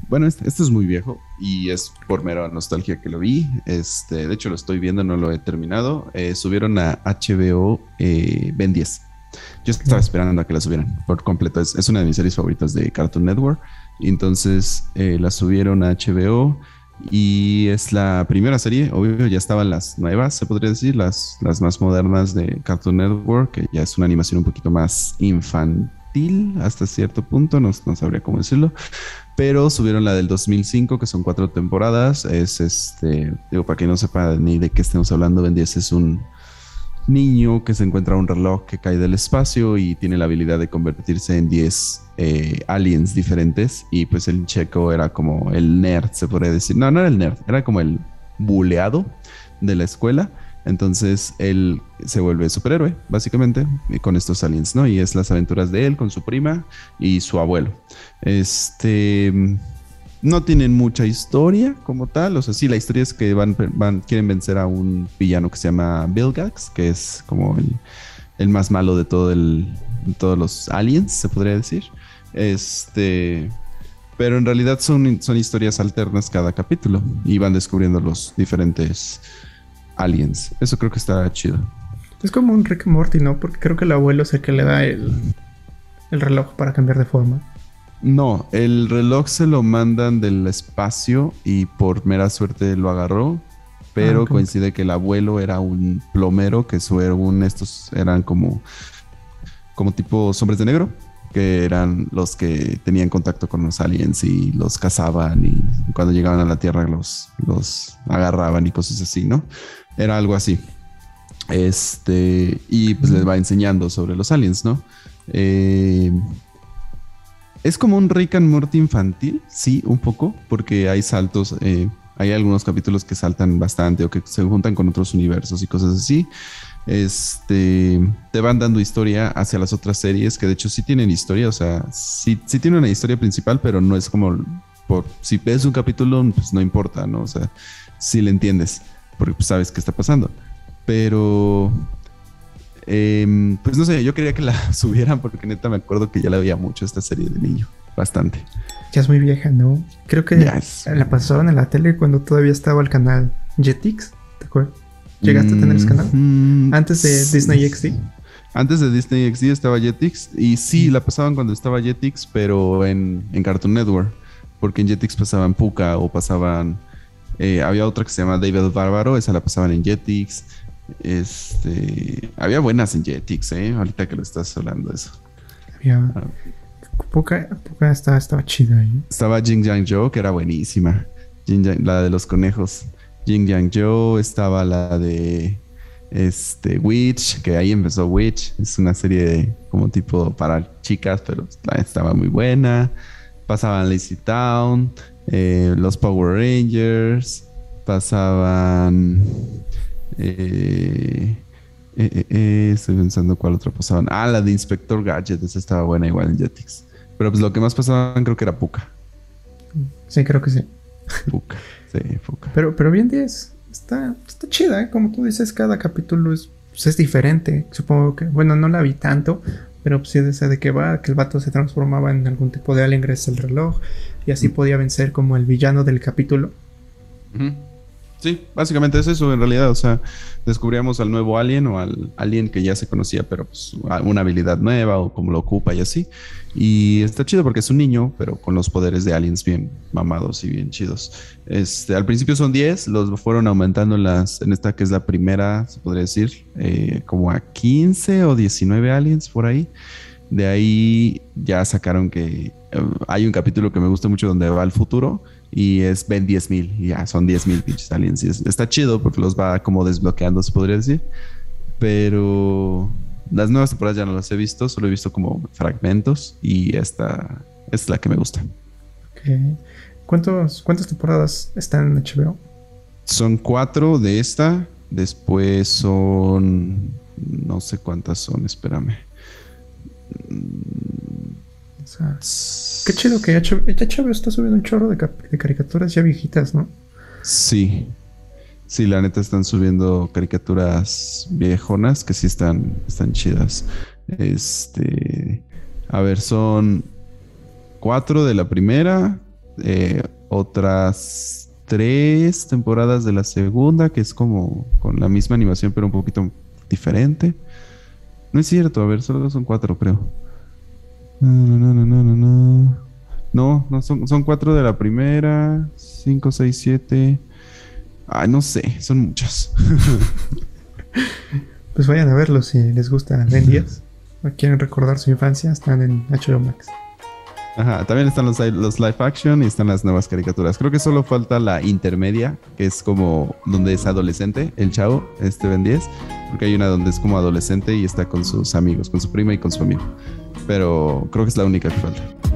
Bueno, este es muy viejo y es por mera nostalgia que lo vi. De hecho, lo estoy viendo, no lo he terminado. Subieron a HBO Ben 10. Yo estaba Ok. esperando a que la subieran por completo. Es una de mis series favoritas de Cartoon Network. Y entonces la subieron a HBO y es la primera serie. Obvio, ya estaban las nuevas, se podría decir, las más modernas de Cartoon Network, que ya es una animación un poquito más infantil hasta cierto punto, no sabría cómo decirlo, pero subieron la del 2005, que son 4 temporadas. Digo, para quien no sepa ni de qué estemos hablando, Ben 10 es un niño que se encuentra un reloj que cae del espacio y tiene la habilidad de convertirse en 10 aliens diferentes. Y pues el checo era como el nerd, se podría decir. No, no era el nerd, era como el buleado de la escuela. Entonces él se vuelve superhéroe, básicamente, con estos aliens, ¿no? Y es las aventuras de él con su prima y su abuelo. Este, no tienen mucha historia como tal. O sea, sí, la historia es que quieren vencer a un villano que se llama Vilgax, que es como el más malo de todos los aliens, se podría decir. Este, pero en realidad son historias alternas cada capítulo y van descubriendo los diferentes aliens. Eso creo que está chido. Es como un Rick and Morty, ¿no? Porque creo que el abuelo es el que le da el reloj para cambiar de forma. No, el reloj se lo mandan del espacio y por mera suerte lo agarró, Ah, pero ok, ok. coincide que el abuelo era un plomero, que según estos eran como tipo hombres de negro, que eran los que tenían contacto con los aliens y los cazaban y cuando llegaban a la Tierra los agarraban y cosas así, ¿no? Era algo así. Y pues les Ok. va enseñando sobre los aliens, ¿no? Eh, es como un Rick and Morty infantil, sí, un poco, porque hay saltos, hay algunos capítulos que saltan bastante o que se juntan con otros universos y cosas así. Te van dando historia hacia las otras series, que de hecho sí tienen historia, o sea, sí tienen una historia principal, pero no es como, si ves un capítulo, pues no importa, ¿no? O sea, sí le entiendes, porque pues sabes qué está pasando. Pero pues no sé, yo quería que la subieran porque neta me acuerdo que ya la veía mucho esta serie de niño, bastante. Ya es muy vieja, ¿no? Creo que Ya es. la pasaron en la tele cuando todavía estaba el canal Jetix. ¿Te acuerdas? ¿Llegaste a tener ese canal? Mm, Antes de Disney XD. antes de Disney XD estaba Jetix y sí, Mm. la pasaban cuando estaba Jetix, pero en Cartoon Network, porque en Jetix pasaban Puka o pasaban, había otra que se llama David el Bárbaro, esa la pasaban en Jetix. Había buenas en Jetix, ahorita que lo estás hablando de eso. Había Ah, poca estaba chida ahí. estaba Jin Yang Jo, que era buenísima. La de los conejos. Jin Yang Jo, estaba la de Witch, que ahí empezó Witch. Es una serie como tipo para chicas, pero estaba muy buena. Pasaban Lazy Town, los Power Rangers, pasaban. eh, estoy pensando cuál otra pasaban. Ah, la de Inspector Gadget, esa estaba buena igual en Jetix. Pero pues lo que más pasaban creo que era Puka. Sí, creo que sí. Puka, sí, Puka. Pero bien 10 está chida, ¿eh? Como tú dices, cada capítulo pues es diferente. Supongo que, bueno, no la vi tanto, pero pues sí de que va, que el vato se transformaba en algún tipo de alien gracias al reloj y así Mm. podía vencer como el villano del capítulo. Ujú. Sí, básicamente es eso en realidad. O sea, descubríamos al nuevo alien o al alien que ya se conocía, pero pues una habilidad nueva o cómo lo ocupa y así. Y está chido porque es un niño, pero con los poderes de aliens bien mamados y bien chidos. Al principio son 10, los fueron aumentando en esta que es la primera, se podría decir, como a 15 o 19 aliens por ahí. De ahí ya sacaron que hay un capítulo que me gusta mucho donde va al futuro y es ven 10,000 y ya son 10,000 pinches aliens. Y está chido porque los va como desbloqueando, se podría decir. Pero las nuevas temporadas ya no las he visto, solo he visto como fragmentos y esta es la que me gusta. Ok. ¿Cuántas temporadas están en HBO? Son 4 de esta, después son, no sé cuántas son, espérame. O sea, qué chido que HBO está subiendo un chorro de caricaturas ya viejitas, ¿no? Sí, sí, la neta están subiendo caricaturas viejonas que sí están chidas. Este, a ver, son 4 de la primera, otras 3 temporadas de la segunda, que es como con la misma animación, pero un poquito diferente. No es cierto, a ver, solo son 4, creo. No, no, son 4 de la primera, 5, 6, 7. Ay, no sé, son muchas. Pues vayan a verlo si les gusta Ben 10 o quieren recordar su infancia, están en HBO Max. Ajá, también están los live action y están las nuevas caricaturas. Creo que solo falta la intermedia, que es como donde es adolescente, el chavo, Ben 10, porque hay una donde es como adolescente y está con sus amigos, con su prima y con su amigo. Pero creo que es la única que falta.